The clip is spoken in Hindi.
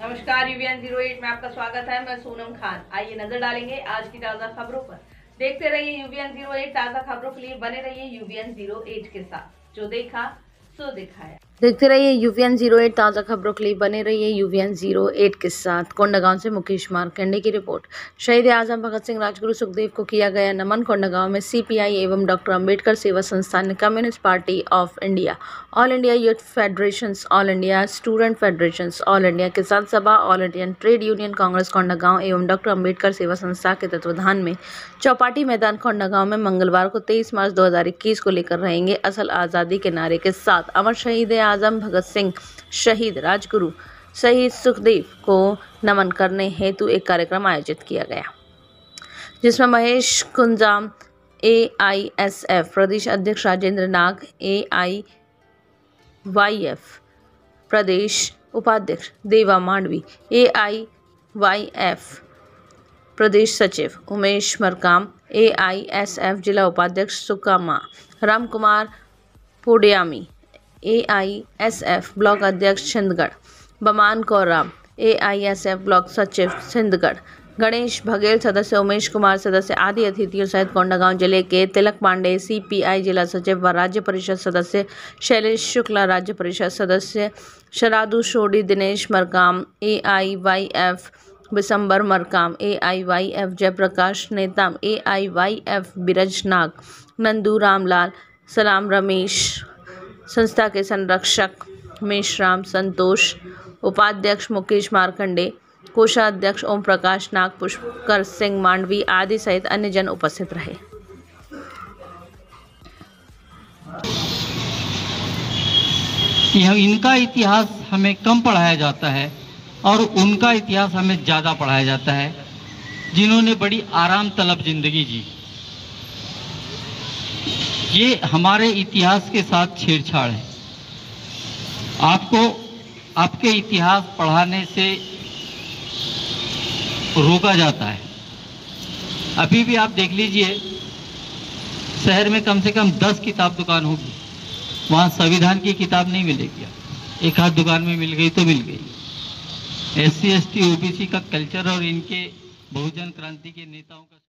नमस्कार, यूवीएन 08 में आपका स्वागत है। मैं सोनम खान। आइए नजर डालेंगे आज की ताजा खबरों पर। देखते रहिए यूवीएन 08 ताजा खबरों के लिए बने रहिए यूवीएन 08 के साथ। जो देखा सो दिखाया। देखते रहिए यूवीएन 08 ताजा खबरों के लिए बने रहिए यूवीएन 08 के साथ। कोंडागांव से मुकेश मार्कंडे की रिपोर्ट। शहीद आजम भगत सिंह राजगुरु सुखदेव को किया गया नमन। कोंडागांव में सीपीआई एवं डॉक्टर अंबेडकर सेवा संस्थान, Communist Party of India, All India Youth Federation, All India Student Federation, All India Kisan Sabha, All Indian Trade Union Congress Kondagaon एवं डॉक्टर अंबेडकर सेवा संस्था के तत्वाधान में चौपाटी मैदान कोंडागांव में मंगलवार को 23 मार्च 2021 को लेकर रहेंगे असल आज़ादी के नारे के साथ अमर शहीद आजम भगत सिंह, शहीद राजगुरु, शहीद सुखदेव को नमन करने हेतु एक कार्यक्रम आयोजित किया गया, जिसमें महेश कुंजाम AISF प्रदेश अध्यक्ष, राजेंद्र नाग AIYF प्रदेश उपाध्यक्ष, देवा मांडवी AIYF प्रदेश सचिव, उमेश मरकाम AISF जिला उपाध्यक्ष, सुकामा राम कुमार पोडियामी AISF ब्लॉक अध्यक्ष सिंधगढ़, बमान कौराम AISF ब्लॉक सचिव सिंधगढ़, गणेश बघेल सदस्य, उमेश कुमार सदस्य आदि अतिथियों सहित कोंडागांव जिले के तिलक पांडे CPI जिला सचिव व राज्य परिषद सदस्य, शैलेश शुक्ला राज्य परिषद सदस्य, शरादू सोडी, Dinesh Markam AIYF, बिसंबर Markam AIYF, Jayaprakash Netam AIYF, Biraj नाग, नंदू रामलाल, सलाम रमेश, संस्था के संरक्षक मेशराम संतोष, उपाध्यक्ष मुकेश मार्कंडे, कोषाध्यक्ष ओम प्रकाश नाग, पुष्कर सिंह मांडवी आदि सहित अन्य जन उपस्थित रहे। इनका इतिहास हमें कम पढ़ाया जाता है और उनका इतिहास हमें ज़्यादा पढ़ाया जाता है, जिन्होंने बड़ी आराम तलब जिंदगी जी। ये हमारे इतिहास के साथ छेड़छाड़ है। आपको आपके इतिहास पढ़ाने से रोका जाता है। अभी भी आप देख लीजिए, शहर में कम से कम 10 किताब दुकान होगी, वहाँ संविधान की किताब नहीं मिलेगी। एक आध दुकान में मिल गई तो मिल गई। SC ST OBC का कल्चर और इनके बहुजन क्रांति के नेताओं का